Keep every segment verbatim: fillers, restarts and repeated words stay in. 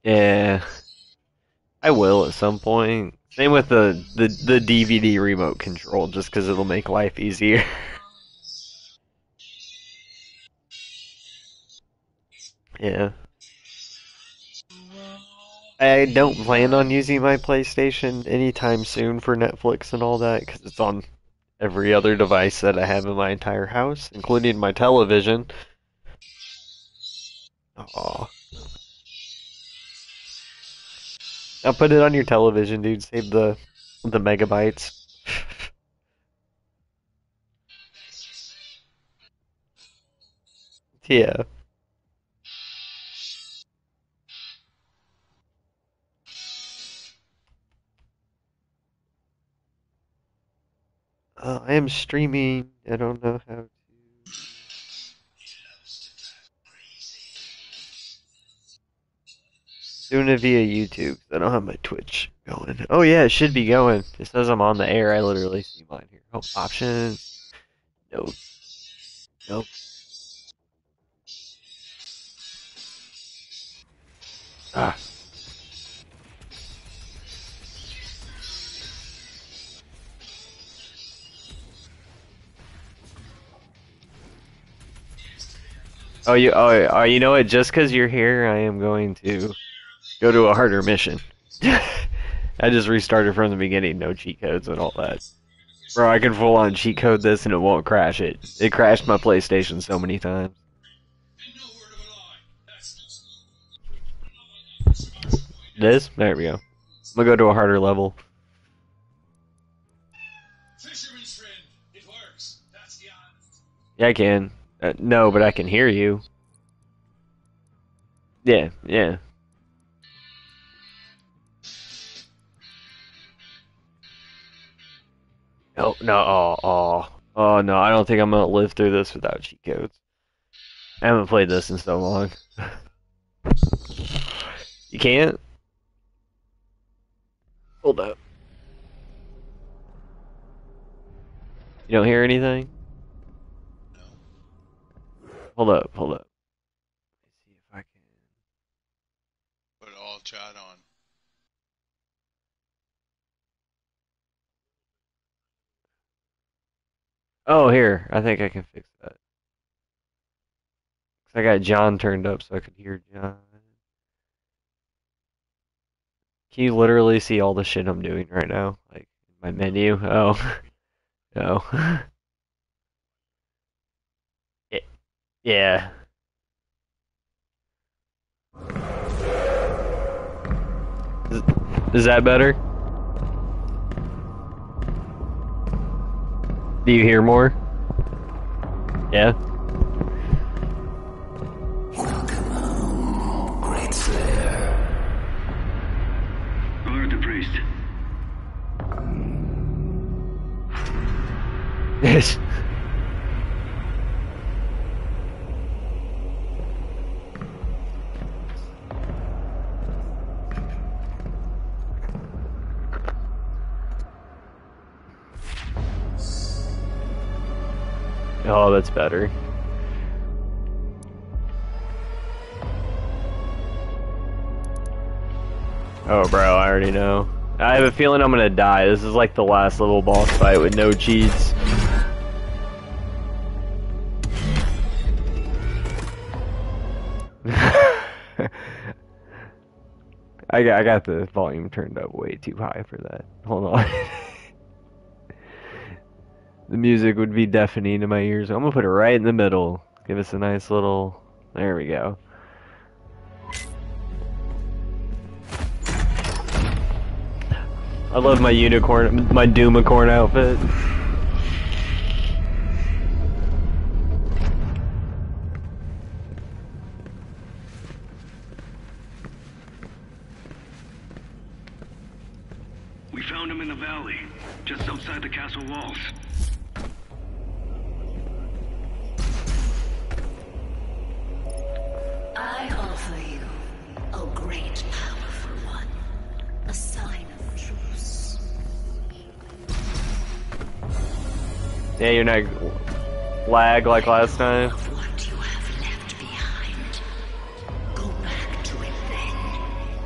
Yeah, I will at some point. Same with the the, the D V D remote control, just because it'll make life easier. Yeah. I don't plan on using my PlayStation anytime soon for Netflix and all that, because it's on every other device that I have in my entire house, including my television. Oh, now put it on your television, dude. Save the the megabytes. Yeah. Uh, I am streaming. I don't know how to. Doing it via YouTube. I don't have my Twitch going. Oh yeah, it should be going. It says I'm on the air. I literally see mine here. Oh, options. Nope. Nope. Ah. Oh, you. Oh, oh, you know what? Just because you're here, I am going to go to a harder mission. I just restarted from the beginning. No cheat codes and all that. Bro, I can full on cheat code this and it won't crash it. It crashed my PlayStation so many times. This? There we go. I'm gonna go to a harder level. Yeah, I can. Uh, no, but I can hear you. Yeah, yeah. Oh, no, oh, oh. Oh, no, I don't think I'm gonna live through this without cheat codes. I haven't played this in so long. You can't? Hold up. You don't hear anything? Hold up, hold up. Let's see if I can. Put all chat on. Oh, here. I think I can fix that. I got John turned up so I could hear John. Can you literally see all the shit I'm doing right now? Like, my menu? Oh. No. Yeah. Is, is that better? Do you hear more? Yeah? Welcome home, Great Slayer. Alert the priest. Yes. Oh, that's better. Oh, bro, I already know. I have a feeling I'm gonna die. This is like the last level boss fight with no cheats. I got, I got the volume turned up way too high for that. Hold on. The music would be deafening to my ears. I'm gonna put it right in the middle. Give us a nice little... There we go. I love my unicorn, my Doomicorn outfit. We found him in the valley, just outside the castle walls. I offer you, O great powerful one, a sign of truce. Yeah, you're not lag like last time. Of what you have left behind. Go back to it then,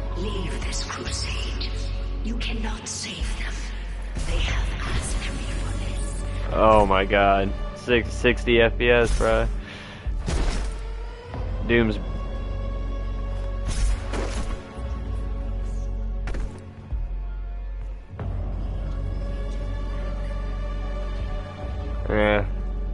cannot save them. They have asked me for this. Oh my god. Six, sixty F P S, bruh. Doom's... Yeah.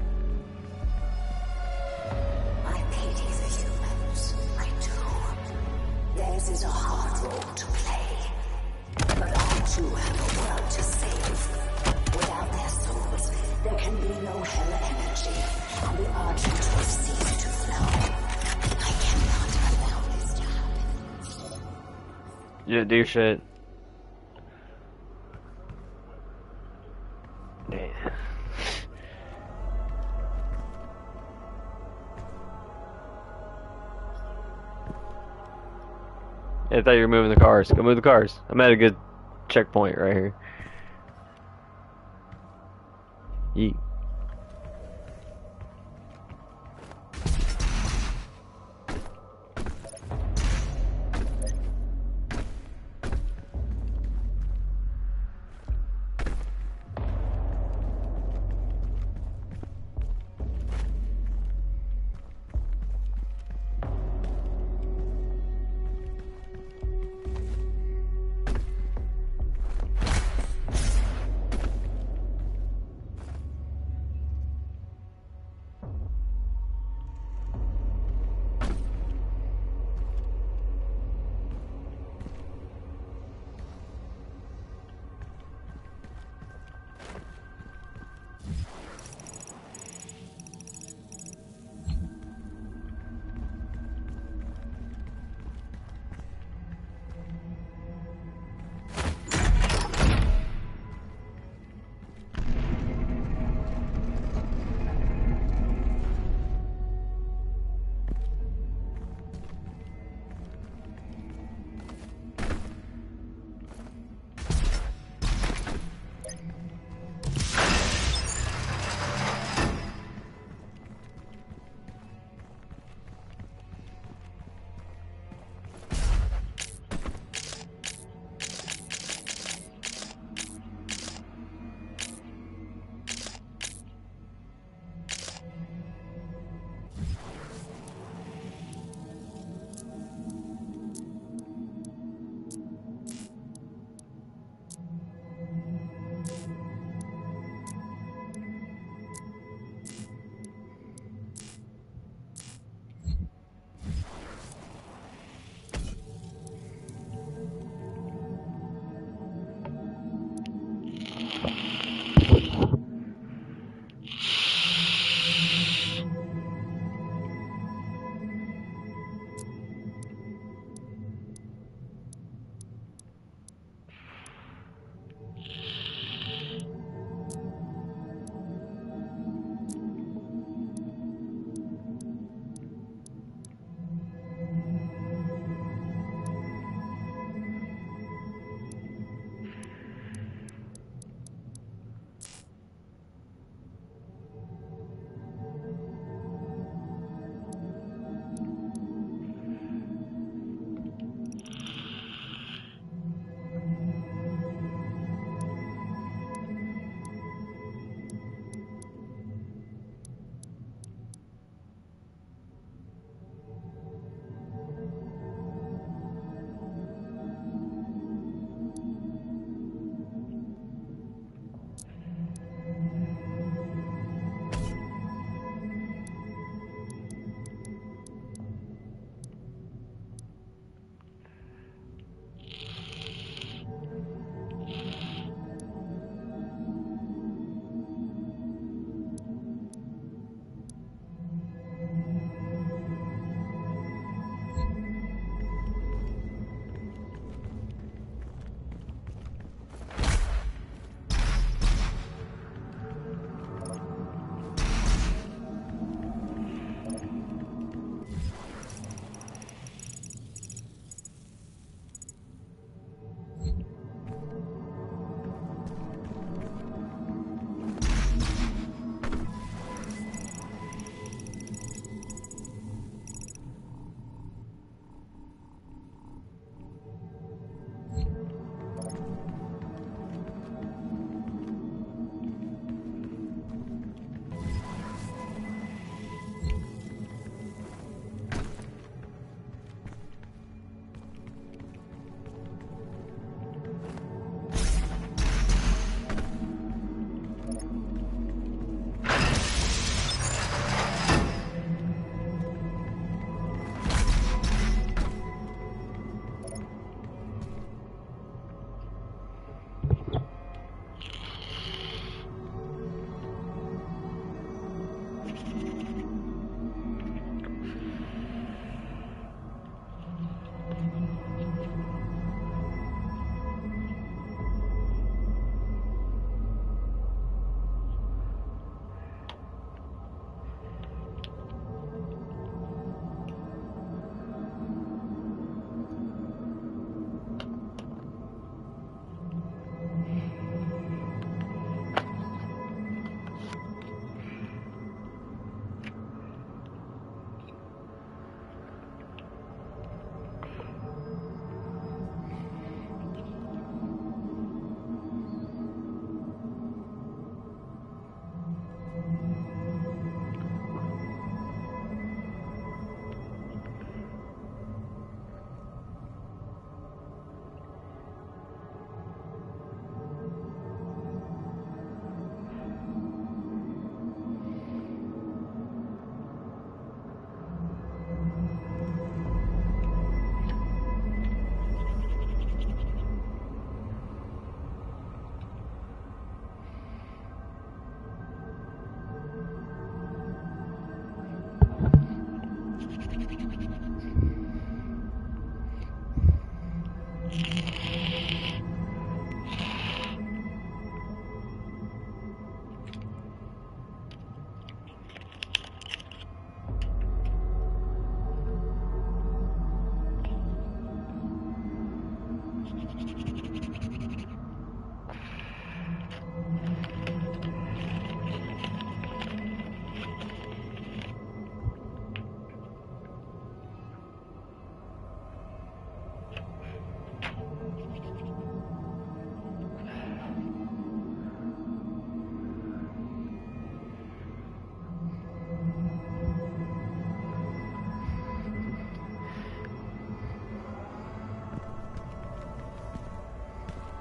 I pity the humans. I do. Theirs is a hard role to play. But I too have a world to save. Without their souls, there can be no hell energy, and the Argent will cease to flow. I cannot allow this to happen. Yeah, do shit. Damn. I thought you were moving the cars. Go move the cars. I'm at a good checkpoint right here. Yeet.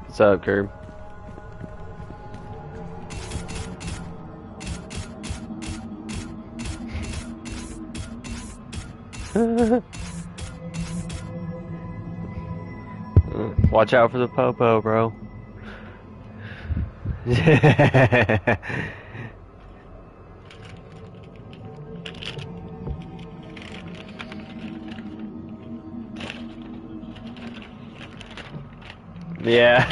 What's up, Curb? Watch out for the popo, bro. Yeah.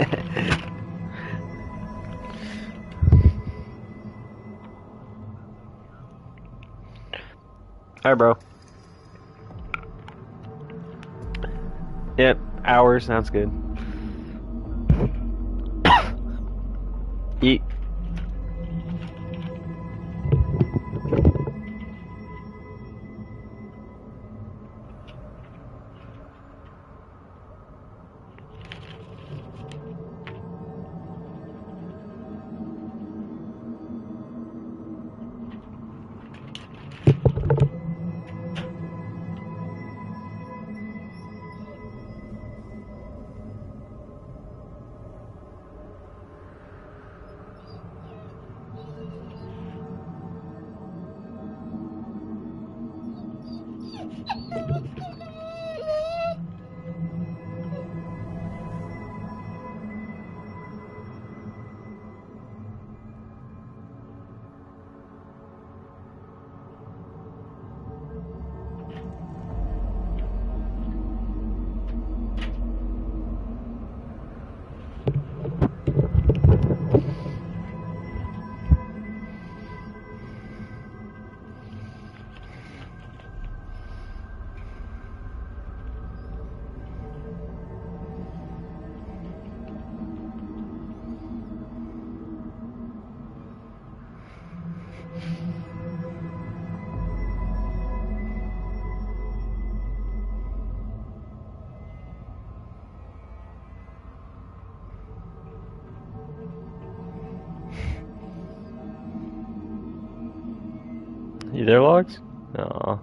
Alright, bro. Yep, hour sounds good. Eat. You there, Logs? Aw.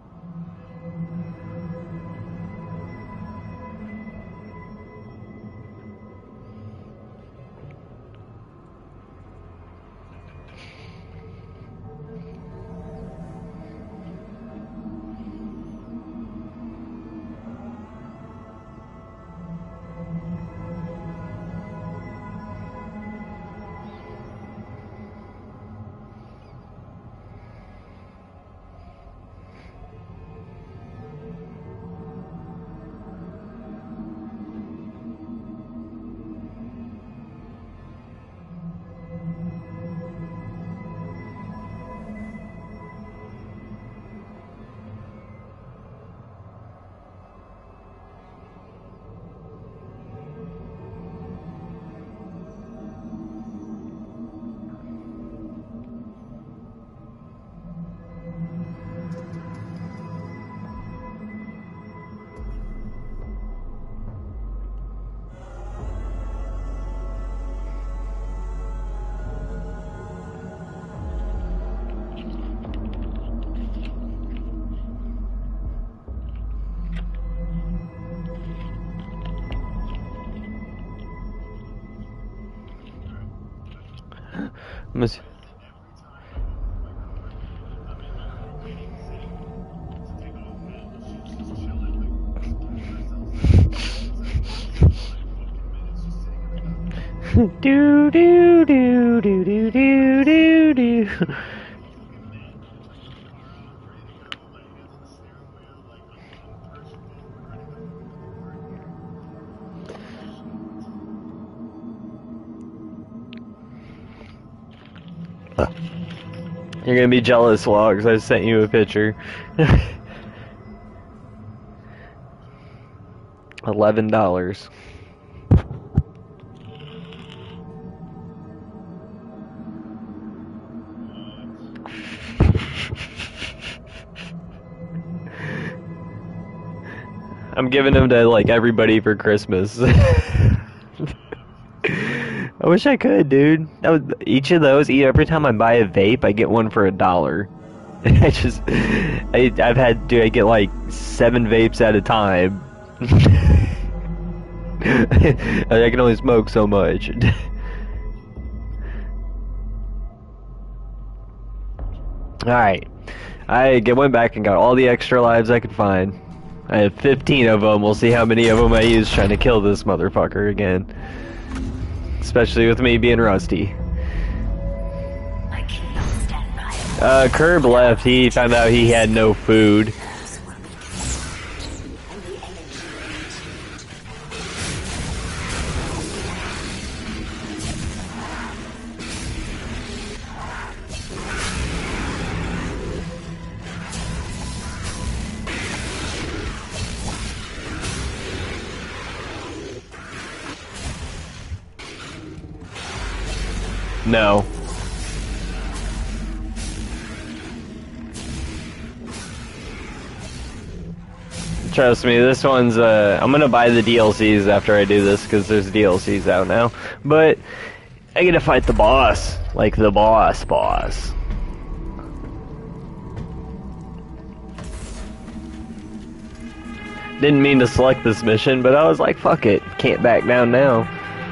Miss. do do do do do do do do. You're gonna be jealous, Logs. I sent you a picture. Eleven dollars. I'm giving them to like everybody for Christmas. I wish I could, dude. That was, each of those, every time I buy a vape, I get one for a dollar. I just, I, I've had, dude, I get like seven vapes at a time. I can only smoke so much. Alright. I g- went back and got all the extra lives I could find. I have fifteen of them. We'll see how many of them I use trying to kill this motherfucker again. Especially with me being rusty. I cannot stand by. Uh, Curb left. He found out he had no food. No. Trust me, this one's, uh, I'm gonna buy the D L Cs after I do this, because there's D L Cs out now. But, I get to fight the boss. Like the boss boss. Didn't mean to select this mission, but I was like, fuck it. Can't back down now.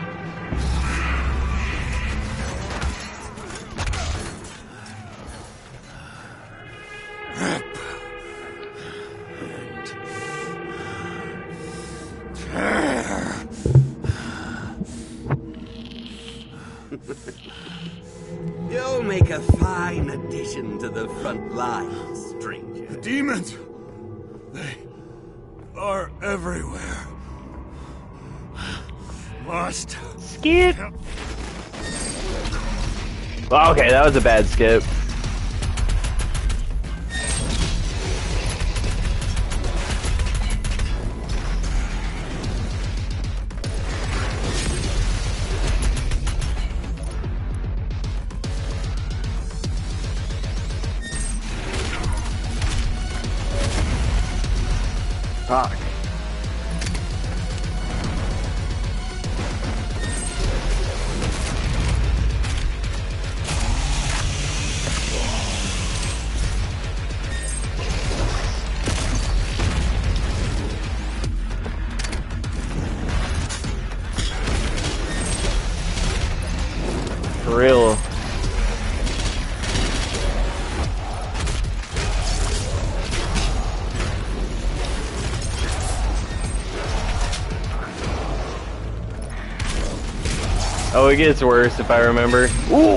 You'll make a fine addition to the front lines, stranger. The demons! They are everywhere. Must Skip. Oh, okay, that was a bad skip. Fuck. For real. Oh, it gets worse if I remember. Ooh!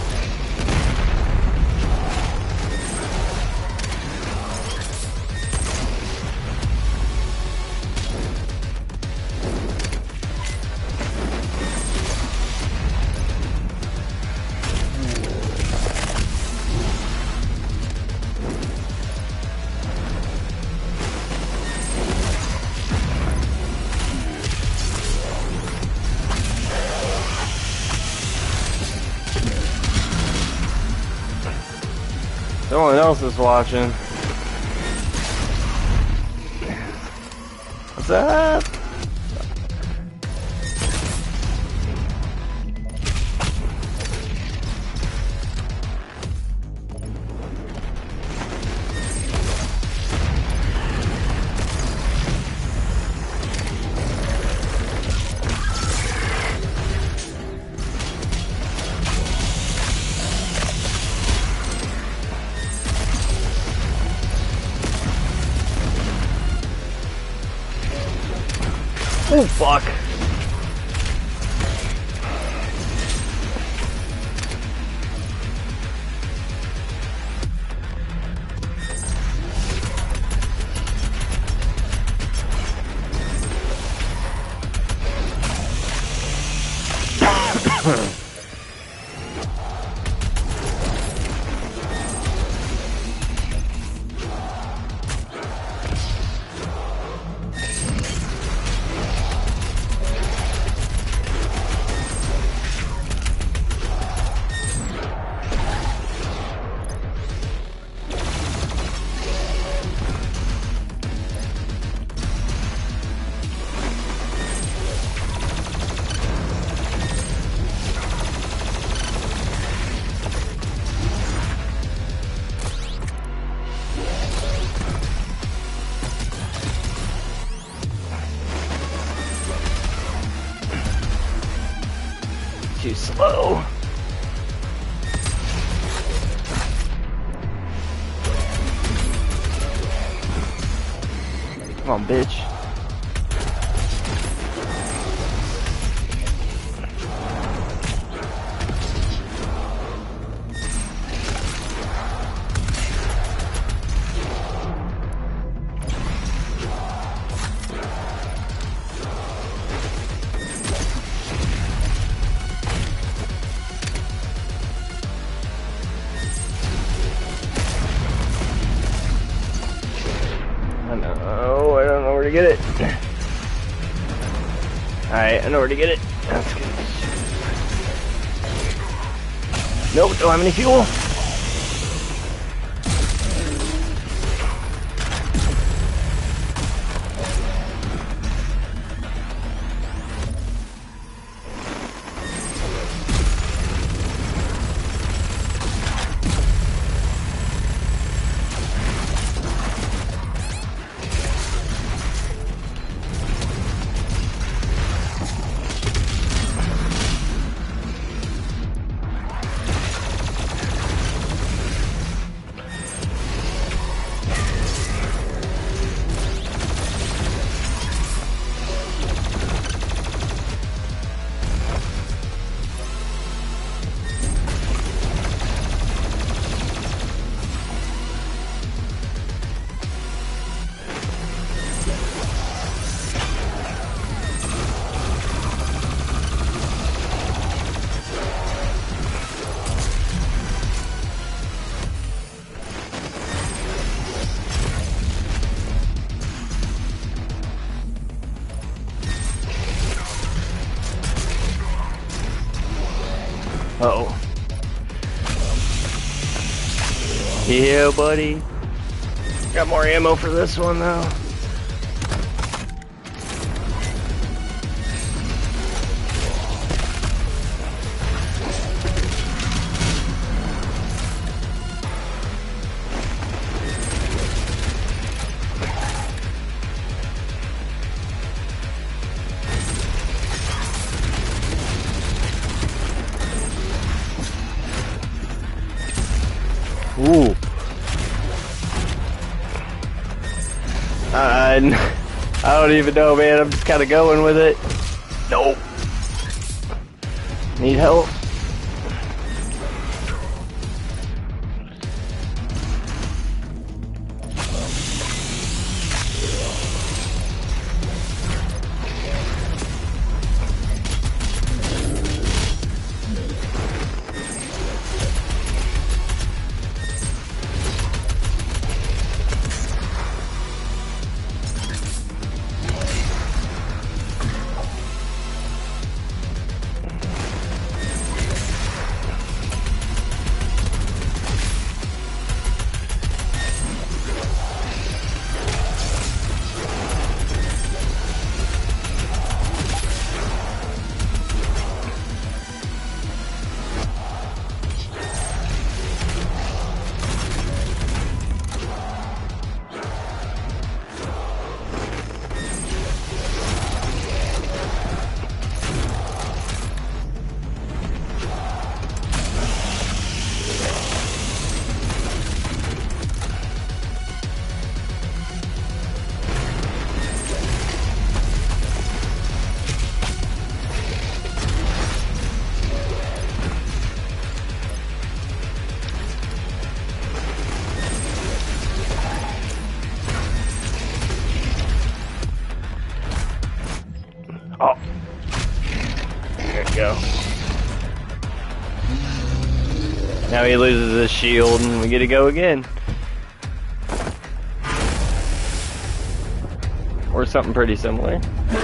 Someone else is watching. What's up? Oh, fuck. Very slow. Come on, bitch. I know, I don't know where to get it. Alright, I know where to get it. That's good. Nope, don't have any fuel. Uh oh. Yeah, buddy. Got more ammo for this one though. Ooh. Uh, I don't even know, man. I'm just kind of going with it. Nope. Need help? Oh. There we go. Now he loses his shield and we get to go again. Or something pretty similar.